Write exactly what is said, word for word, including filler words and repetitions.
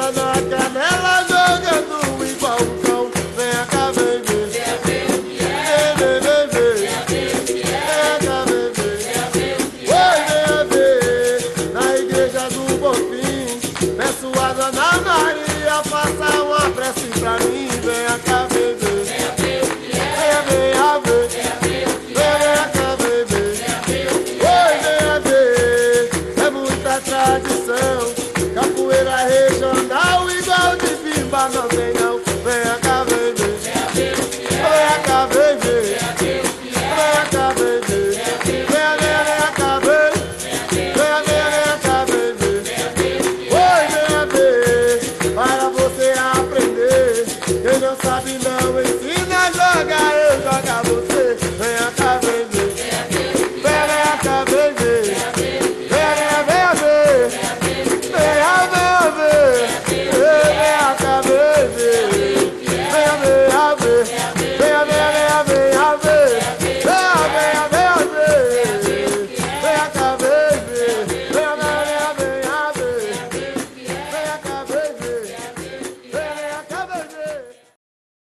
Pedra na canela, jogando igual um cão. Venha cá, vem ver. Venha ver o que é. Vem, vem, vem, vem. Venha cá, vem ver. Oi, venha ver. Na igreja do Bonfim, peço a Dona Maria passar.